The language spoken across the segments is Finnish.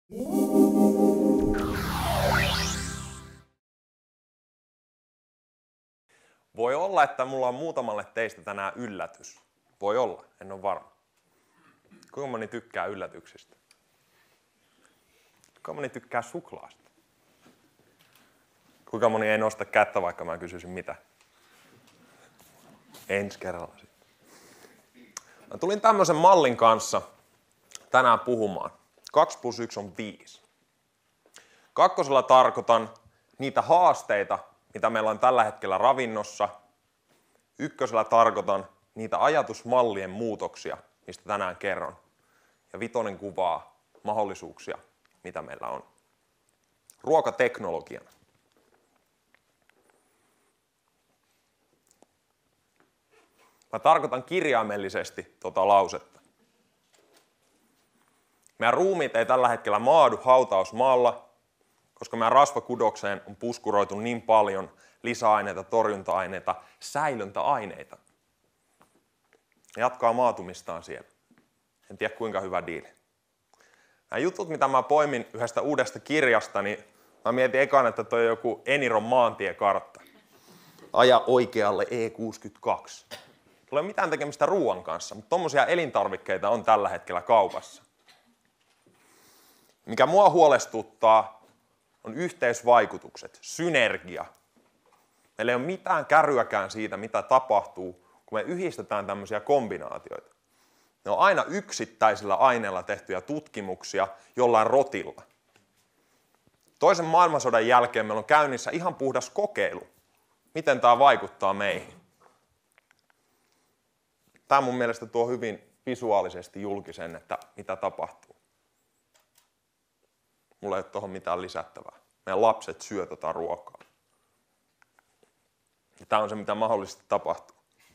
Voi olla, että mulla on muutamalle teistä tänään yllätys. Voi olla, en ole varma. Kuinka moni tykkää yllätyksistä? Kuinka moni tykkää suklaasta? Kuinka moni ei nosta kättä, vaikka mä kysyisin mitä? Ensi kerralla sitten. Mä tulin tämmöisen mallin kanssa tänään puhumaan. 2 + 1 on 5. Kakkosella tarkoitan niitä haasteita, mitä meillä on tällä hetkellä ravinnossa. Ykkösellä tarkoitan niitä ajatusmallien muutoksia, mistä tänään kerron. Ja 5 kuvaa mahdollisuuksia, mitä meillä on. Ruokateknologiana. Mä tarkoitan kirjaimellisesti tuota lausetta. Meidän ruumiit ei tällä hetkellä maadu hautausmaalla, koska meidän rasvakudokseen on puskuroitu niin paljon lisäaineita, torjunta-aineita, säilöntäaineita. Ne jatkaa maatumistaan siellä. En tiedä kuinka hyvä diili. Nämä jutut, mitä mä poimin yhdestä uudesta kirjasta, niin mä mietin ekaan, että toi on joku Eniron maantiekartta. Aja oikealle E62. Ei ole mitään tekemistä ruoan kanssa, mutta tommosia elintarvikkeita on tällä hetkellä kaupassa. Mikä mua huolestuttaa, on yhteisvaikutukset, synergia. Meillä ei ole mitään kärryäkään siitä, mitä tapahtuu, kun me yhdistetään tämmöisiä kombinaatioita. Ne on aina yksittäisillä aineilla tehtyjä tutkimuksia jollain rotilla. Toisen maailmansodan jälkeen meillä on käynnissä ihan puhdas kokeilu, miten tämä vaikuttaa meihin. Tämä mun mielestä tuo hyvin visuaalisesti julki sen, että mitä tapahtuu. Mulla ei ole tuohon mitään lisättävää. Meidän lapset syö tätä ruokaa. Ja tämä on se, mitä mahdollisesti tapahtuu.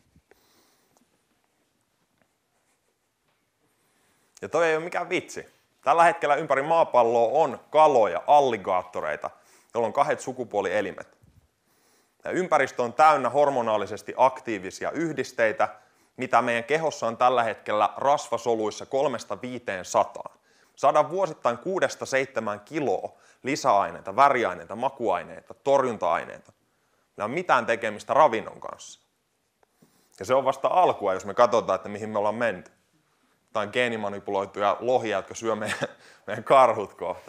Ja toi ei ole mikään vitsi. Tällä hetkellä ympäri maapalloa on kaloja, alligaattoreita, joilla on 2 sukupuolielimet. Ja ympäristö on täynnä hormonaalisesti aktiivisia yhdisteitä, mitä meidän kehossa on tällä hetkellä rasvasoluissa 300–500. Saadaan vuosittain 6–7 kiloa lisäaineita, väriaineita, makuaineita, torjunta-aineita. Ne on mitään tekemistä ravinnon kanssa. Ja se on vasta alkua, jos me katsotaan, että mihin me ollaan menty. Tai on geenimanipuloituja lohia, jotka syö meidän karhut kohta.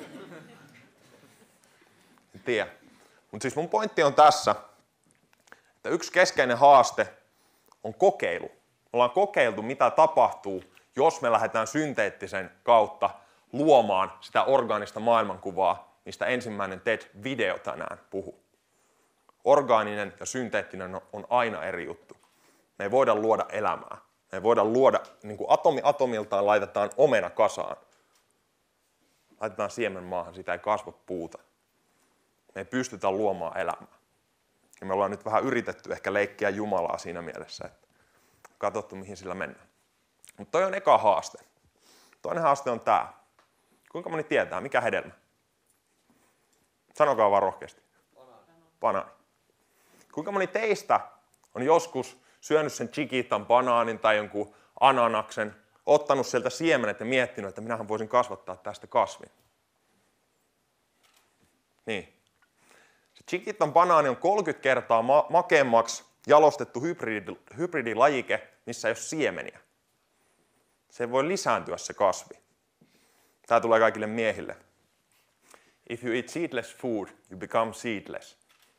En tiedä. Mutta siis mun pointti on tässä, että yksi keskeinen haaste on kokeilu. Me ollaan kokeiltu, mitä tapahtuu, jos me lähdetään synteettisen kautta luomaan sitä orgaanista maailmankuvaa, mistä ensimmäinen TED-video tänään puhuu. Orgaaninen ja synteettinen on aina eri juttu. Me ei voida luoda elämää. Me ei voida luoda, niin kuin atomi atomiltaan laitetaan omena kasaan. Laitetaan siemen maahan, siitä ei kasva puuta. Me ei pystytä luomaan elämää. Ja me ollaan nyt vähän yritetty ehkä leikkiä Jumalaa siinä mielessä, että katsottu mihin sillä mennään. Mutta toi on eka haaste. Toinen haaste on tää. Kuinka moni tietää, mikä hedelmä? Sanokaa vaan rohkeasti. Banaani. Kuinka moni teistä on joskus syönyt sen Chiquitan banaanin tai jonkun ananaksen, ottanut sieltä siemenet ja miettinyt, että minähän voisin kasvattaa tästä kasvin? Niin. Se Chiquitan banaani on 30 kertaa makeammaksi jalostettu hybridilajike, missä ei ole siemeniä. Se voi lisääntyä se kasvi. Tämä tulee kaikille miehille. If you eat seedless food, you become seedless.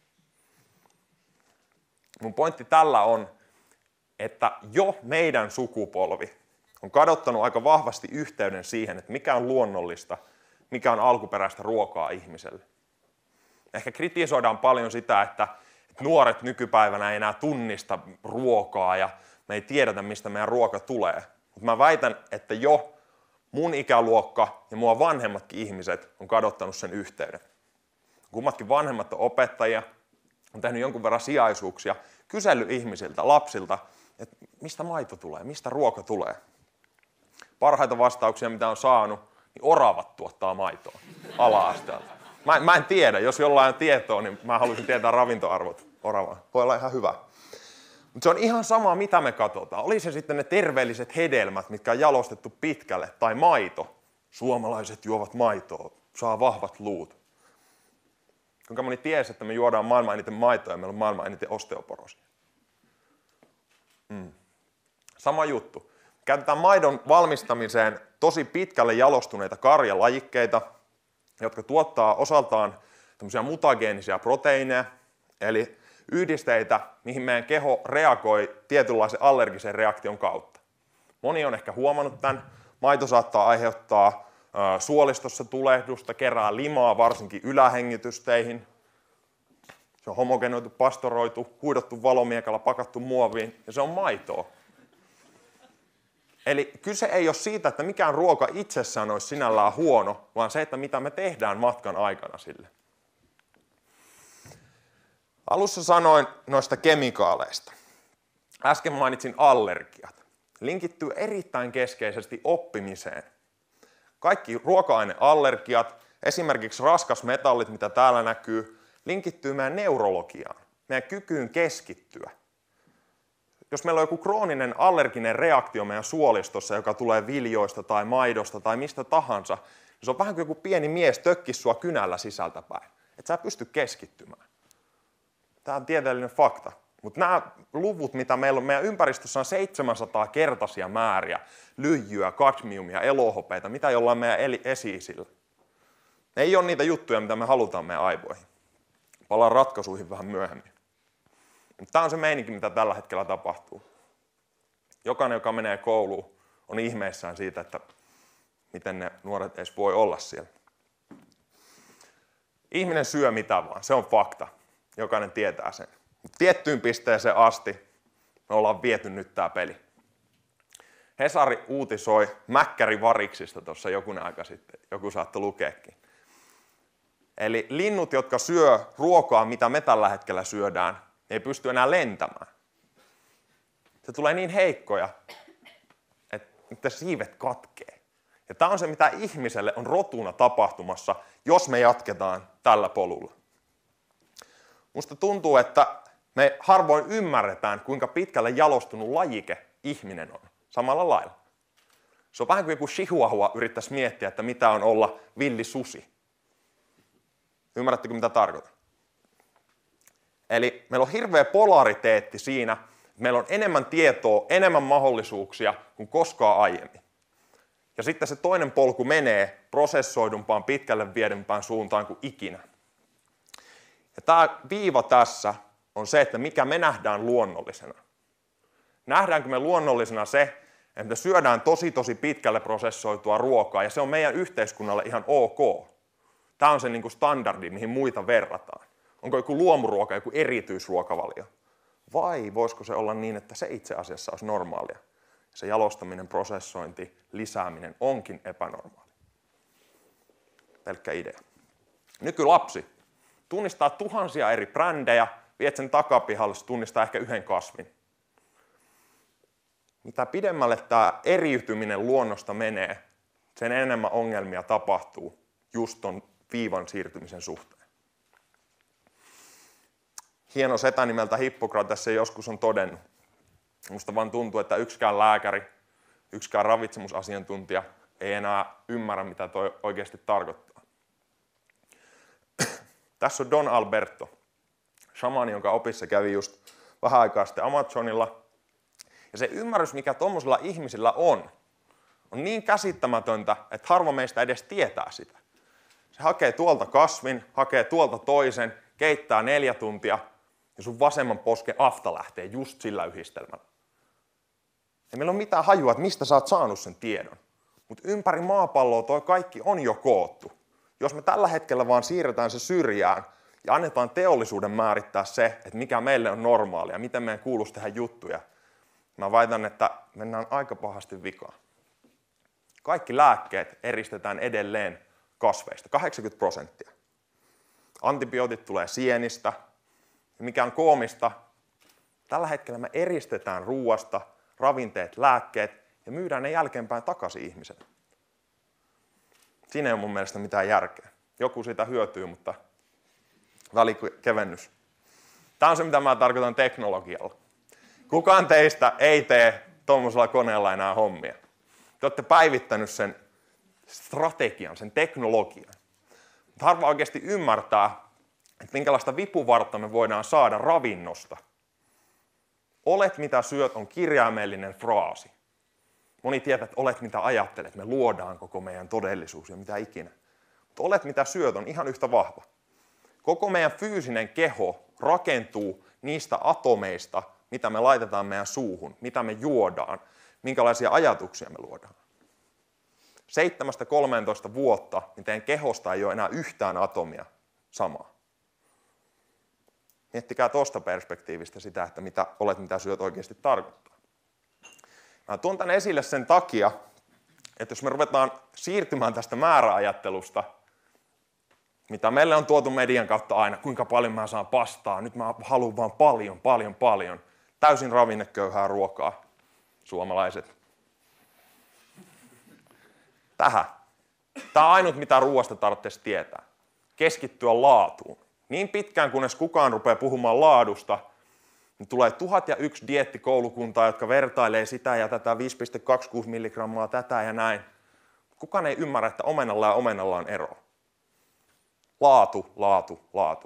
Mun pointti tällä on, että jo meidän sukupolvi on kadottanut aika vahvasti yhteyden siihen, että mikä on luonnollista, mikä on alkuperäistä ruokaa ihmiselle. Ehkä kritisoidaan paljon sitä, että nuoret nykypäivänä ei enää tunnista ruokaa ja me ei tiedetä, mistä meidän ruoka tulee. Mutta mä väitän, että jo mun ikäluokka ja mua vanhemmatkin ihmiset on kadottanut sen yhteyden. Kummatkin vanhemmat on opettajia, on tehnyt jonkun verran sijaisuuksia, kysellyt ihmisiltä, lapsilta, että mistä maito tulee, mistä ruoka tulee. Parhaita vastauksia, mitä on saanut, niin oravat tuottaa maitoa ala-asteelta. Mä en tiedä, jos jollain on tietoa, niin mä haluaisin tietää ravintoarvot oravaan. Voi olla ihan hyvä. Mutta se on ihan sama, mitä me katsotaan. Oli se sitten ne terveelliset hedelmät, mitkä on jalostettu pitkälle, tai maito. Suomalaiset juovat maitoa, saa vahvat luut. Kuinka moni tiesi, että me juodaan maailman eniten maitoa ja meillä on maailman eniten osteoporosia. Sama juttu. Käytetään maidon valmistamiseen tosi pitkälle jalostuneita karjalajikkeita, jotka tuottaa osaltaan tämmöisiä mutageenisia proteiineja, eli yhdisteitä, mihin meidän keho reagoi tietynlaisen allergisen reaktion kautta. Moni on ehkä huomannut tämän. Maito saattaa aiheuttaa suolistossa tulehdusta, kerää limaa varsinkin ylähengitysteihin. Se on homogenoitu, pastoroitu, huidottu valomiekalla, pakattu muoviin ja se on maitoa. Eli kyse ei ole siitä, että mikään ruoka itsessään olisi sinällään huono, vaan se, että mitä me tehdään matkan aikana sille. Alussa sanoin noista kemikaaleista. Äsken mainitsin allergiat. Linkittyy erittäin keskeisesti oppimiseen. Kaikki ruoka-aineallergiat, esimerkiksi raskasmetallit, mitä täällä näkyy, linkittyy meidän neurologiaan, meidän kykyyn keskittyä. Jos meillä on joku krooninen allerginen reaktio meidän suolistossa, joka tulee viljoista tai maidosta tai mistä tahansa, niin se on vähän kuin joku pieni mies tökkisi sua kynällä sisältäpäin. Et sä pysty keskittymään. Tämä on tieteellinen fakta. Mutta nämä luvut, mitä meillä on, meidän ympäristössä on 700-kertaisia määriä lyijyä, kadmiumia, elohopeita, mitä jollain meidän esi-isillä. Ne ei ole niitä juttuja, mitä me halutaan meidän aivoihin. Palaan ratkaisuihin vähän myöhemmin. Tämä on se meininki, mitä tällä hetkellä tapahtuu. Jokainen, joka menee kouluun, on ihmeissään siitä, että miten ne nuoret edes voi olla siellä. Ihminen syö mitä vaan, se on fakta. Jokainen tietää sen. Tiettyyn pisteeseen asti me ollaan viety nyt tämä peli. Hesari uutisoi mäkkärivariksista tuossa jokunen aika sitten. Joku saattoi lukeekin. Eli linnut, jotka syö ruokaa, mitä me tällä hetkellä syödään, ei pysty enää lentämään. Se tulee niin heikkoja, että siivet katkee. Ja tämä on se, mitä ihmiselle on rotuna tapahtumassa, jos me jatketaan tällä polulla. Musta tuntuu, että me harvoin ymmärretään, kuinka pitkälle jalostunut lajike ihminen on. Samalla lailla. Se on vähän kuin joku chihuahua yrittäisi miettiä, että mitä on olla villi susi. Ymmärrättekö, mitä tarkoitan? Eli meillä on hirveä polariteetti siinä, että meillä on enemmän tietoa, enemmän mahdollisuuksia kuin koskaan aiemmin. Ja sitten se toinen polku menee prosessoidumpaan, pitkälle viedempään suuntaan kuin ikinä. Ja tämä viiva tässä on se, että mikä me nähdään luonnollisena. Nähdäänkö me luonnollisena se, että me syödään tosi pitkälle prosessoitua ruokaa ja se on meidän yhteiskunnalle ihan ok. Tämä on se niin kuin standardi, mihin muita verrataan. Onko joku luomuruoka, joku erityisruokavalio? Vai voisiko se olla niin, että se itse asiassa olisi normaalia? Se jalostaminen, prosessointi, lisääminen onkin epänormaali. Pelkkä idea. Nykylapsi tunnistaa tuhansia eri brändejä, viet sen takapihalle, se tunnistaa ehkä yhden kasvin. Mitä pidemmälle tämä eriytyminen luonnosta menee, sen enemmän ongelmia tapahtuu just ton viivan siirtymisen suhteen. Hieno setä nimeltä Hippokrates se joskus on todennut. Musta vaan tuntuu, että yksikään lääkäri, yksikään ravitsemusasiantuntija ei enää ymmärrä, mitä toi oikeasti tarkoittaa. Tässä on Don Alberto, shamani, jonka opissa kävi just vähän aikaa sitten Amazonilla. Ja se ymmärrys, mikä tuommoisilla ihmisillä on niin käsittämätöntä, että harva meistä edes tietää sitä. Se hakee tuolta kasvin, hakee tuolta toisen, keittää 4 tuntia ja sun vasemman posken afta lähtee just sillä yhdistelmällä. Ei meillä ole mitään hajua, että mistä sä oot saanut sen tiedon. Mutta ympäri maapalloa toi kaikki on jo koottu. Jos me tällä hetkellä vaan siirretään se syrjään ja annetaan teollisuuden määrittää se, että mikä meille on normaalia, miten meidän kuuluisi tehdä juttuja, mä väitän, että mennään aika pahasti vikaan. Kaikki lääkkeet eristetään edelleen kasveista, 80%. Antibiootit tulee sienistä. Ja mikä on koomista, tällä hetkellä me eristetään ruuasta, ravinteet, lääkkeet ja myydään ne jälkeenpäin takaisin ihmiselle. Siinä ei ole mun mielestä mitään järkeä. Joku siitä hyötyy, mutta välikevennys. Tämä on se, mitä mä tarkoitan teknologialla. Kukaan teistä ei tee tuommoisella koneella enää hommia. Te olette päivittänyt sen strategian, sen teknologian. Mutta harva oikeasti ymmärtää, että minkälaista vipuvartta me voidaan saada ravinnosta. Olet mitä syöt on kirjaimellinen fraasi. Moni tietää, että olet mitä ajattelet, me luodaan koko meidän todellisuus ja mitä ikinä. Mutta olet mitä syöt on ihan yhtä vahva. Koko meidän fyysinen keho rakentuu niistä atomeista, mitä me laitetaan meidän suuhun, mitä me juodaan, minkälaisia ajatuksia me luodaan. 7-13 vuotta, niin teidän kehosta ei ole enää yhtään atomia samaa. Miettikää tuosta perspektiivistä sitä, että mitä olet mitä syöt oikeasti tarkoittaa. Mä tuon tämän esille sen takia, että jos me ruvetaan siirtymään tästä määräajattelusta, mitä meille on tuotu median kautta aina, kuinka paljon mä saan pastaa, nyt mä haluan vaan paljon, täysin ravinneköyhää ruokaa, suomalaiset. Tähän. Tämä on ainut, mitä ruoasta tarvitsisi tietää. Keskittyä laatuun. Niin pitkään, kunnes kukaan rupeaa puhumaan laadusta, niin tulee 1001 dieettikoulukuntaa, jotka vertailee sitä ja tätä 5,26 milligrammaa, tätä ja näin. Kukaan ei ymmärrä, että omenalla ja omenalla on ero. Laatu.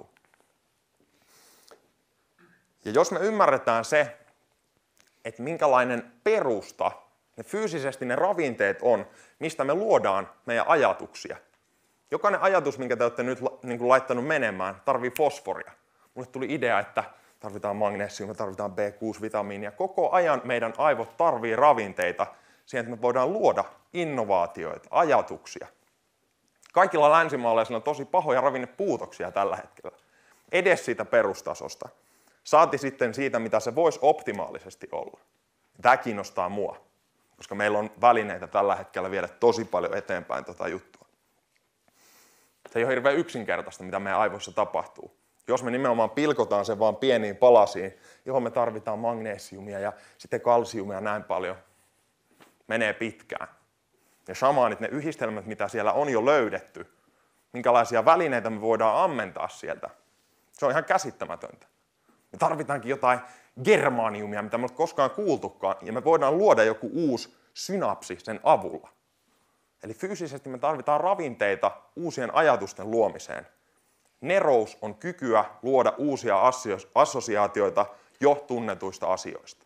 Ja jos me ymmärretään se, että minkälainen perusta fyysisesti ne ravinteet on, mistä me luodaan meidän ajatuksia. Jokainen ajatus, minkä te olette nyt laittanut menemään, tarvii fosforia. Mulle tuli idea, että tarvitaan magnesiumia, tarvitaan B6-vitamiinia. Koko ajan meidän aivot tarvii ravinteita siihen, että me voidaan luoda innovaatioita, ajatuksia. Kaikilla länsimaalaisilla on tosi pahoja ravinnepuutoksia tällä hetkellä. Edes siitä perustasosta. Saati sitten siitä, mitä se voisi optimaalisesti olla. Tämä kiinnostaa mua, koska meillä on välineitä tällä hetkellä viedä tosi paljon eteenpäin tätä juttua. Se ei ole hirveän yksinkertaista, mitä meidän aivoissa tapahtuu. Jos me nimenomaan pilkotaan sen vaan pieniin palasiin, johon me tarvitaan magnesiumia ja sitten kalsiumia näin paljon, menee pitkään. Ja shamaanit, ne yhdistelmät, mitä siellä on jo löydetty, minkälaisia välineitä me voidaan ammentaa sieltä, se on ihan käsittämätöntä. Me tarvitaankin jotain germaniumia, mitä me ei ole koskaan kuultukaan, ja me voidaan luoda joku uusi synapsi sen avulla. Eli fyysisesti me tarvitaan ravinteita uusien ajatusten luomiseen. Nerous on kykyä luoda uusia assosiaatioita jo tunnetuista asioista.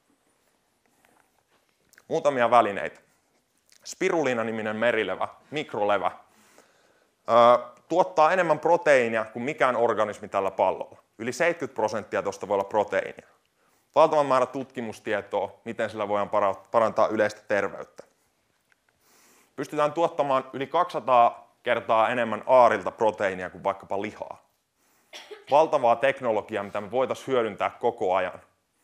Muutamia välineitä. Spiruliina-niminen merilevä, mikrolevä, tuottaa enemmän proteiinia kuin mikään organismi tällä pallolla. Yli 70% tuosta voi olla proteiinia. Valtavan määrä tutkimustietoa, miten sillä voidaan parantaa yleistä terveyttä. Pystytään tuottamaan yli 200 kertaa enemmän aarilta proteiinia kuin vaikkapa lihaa. Valtavaa teknologiaa, mitä me voitaisiin hyödyntää koko ajan.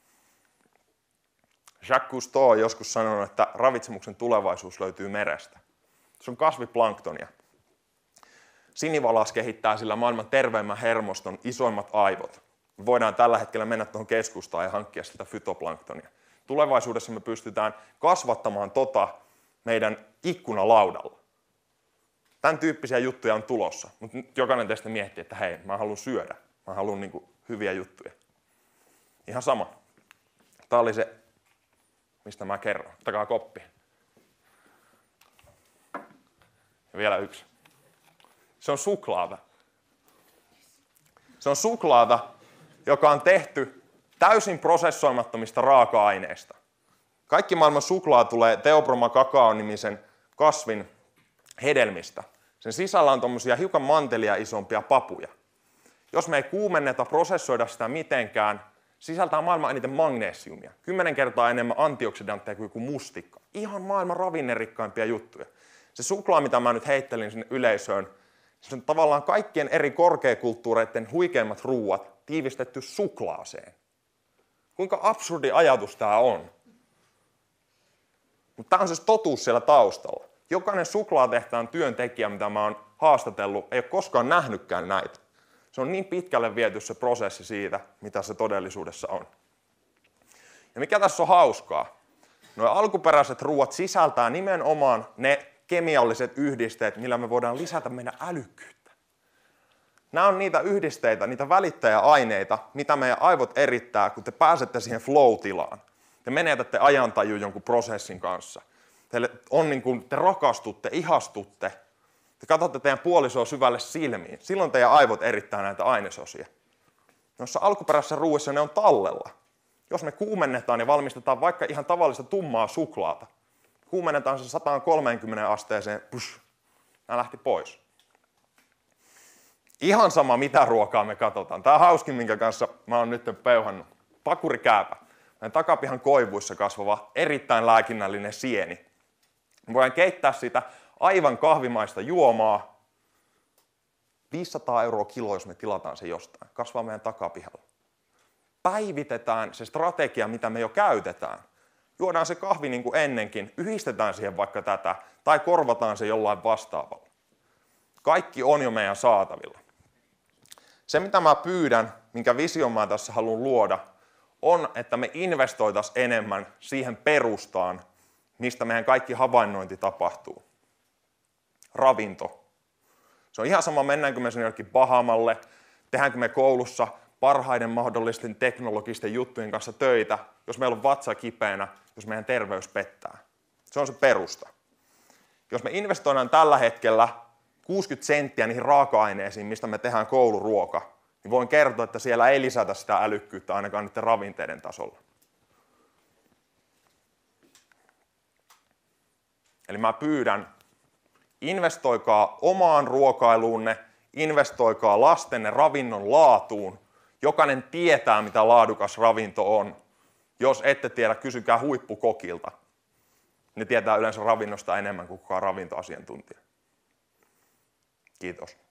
Jacques Cousteau on joskus sanonut, että ravitsemuksen tulevaisuus löytyy merestä. Se on kasviplanktonia. Sinivalas kehittää sillä maailman terveimmän hermoston isoimmat aivot. Me voidaan tällä hetkellä mennä tuohon keskustaan ja hankkia sitä fytoplanktonia. Tulevaisuudessa me pystytään kasvattamaan meidän ikkunalaudalla. Tämän tyyppisiä juttuja on tulossa, mutta jokainen teistä miettii, että hei, mä haluan syödä. Mä haluan hyviä juttuja. Ihan sama. Tämä oli se, mistä mä kerron. Ottakaa koppi. Ja vielä yksi. Se on suklaata. Se on suklaata, joka on tehty täysin prosessoimattomista raaka-aineista. Kaikki maailman suklaa tulee Theobroma cacao-nimisen kasvin hedelmistä. Sen sisällä on tommosia hiukan mantelia isompia papuja. Jos me ei kuumenneta, prosessoida sitä mitenkään, sisältää maailman eniten magnesiumia. 10 kertaa enemmän antioksidantteja kuin joku mustikka. Ihan maailman ravinnerikkaimpia juttuja. Se suklaa, mitä mä nyt heittelin sinne yleisöön, se on tavallaan kaikkien eri korkeakulttuureiden huikeimmat ruuat tiivistetty suklaaseen. Kuinka absurdi ajatus tämä on? Mutta tämä on se totuus siellä taustalla. Jokainen suklaatehtaan työntekijä, mitä mä oon haastatellut, ei ole koskaan nähnytkään näitä. Se on niin pitkälle viety se prosessi siitä, mitä se todellisuudessa on. Ja mikä tässä on hauskaa? Nuo alkuperäiset ruuat sisältää nimenomaan ne kemialliset yhdisteet, millä me voidaan lisätä meidän älykkyyttä. Nämä on niitä yhdisteitä, niitä välittäjäaineita, mitä meidän aivot erittää, kun te pääsette siihen flow-tilaan. Te menetätte ajantajuun jonkun prosessin kanssa. teille on niin kuin, te rakastutte, ihastutte, te katsotte teidän puolisoa syvälle silmiin. Silloin teidän aivot erittää näitä ainesosia. Noissa alkuperäisissä ruuissa ne on tallella. Jos me kuumennetaan ja valmistetaan vaikka ihan tavallista tummaa suklaata, kuumennetaan se 130 asteeseen, nämä lähti pois. Ihan sama mitä ruokaa me katsotaan. Tämä on hauskin, minkä kanssa mä oon nyt peuhannut. Pakurikääpä. Meidän takapihan koivuissa kasvava erittäin lääkinnällinen sieni. Me voidaan keittää sitä aivan kahvimaista juomaa. 500 € kilo, jos me tilataan se jostain. Kasvaa meidän takapihalla. Päivitetään se strategia, mitä me jo käytetään. Juodaan se kahvi niin kuin ennenkin, yhdistetään siihen vaikka tätä, tai korvataan se jollain vastaavalla. Kaikki on jo meidän saatavilla. Se, mitä mä pyydän, minkä vision mä tässä haluan luoda, on, että me investoitaisiin enemmän siihen perustaan, mistä meidän kaikki havainnointi tapahtuu. Ravinto. Se on ihan sama, mennäänkö me sinne jollekin Bahamalle, tehdäänkö me koulussa parhaiden mahdollisten teknologisten juttujen kanssa töitä, jos meillä on vatsa kipeänä, jos meidän terveys pettää. Se on se perusta. Jos me investoidaan tällä hetkellä 60 senttiä niihin raaka-aineisiin, mistä me tehdään kouluruoka, niin voin kertoa, että siellä ei lisätä sitä älykkyyttä ainakaan niiden ravinteiden tasolla. Eli mä pyydän, investoikaa omaan ruokailuunne, investoikaa lastenne ravinnon laatuun. Jokainen tietää, mitä laadukas ravinto on. Jos ette tiedä, kysykää huippukokilta. Ne tietää yleensä ravinnosta enemmän kuin kukaan ravintoasiantuntija. Kiitos.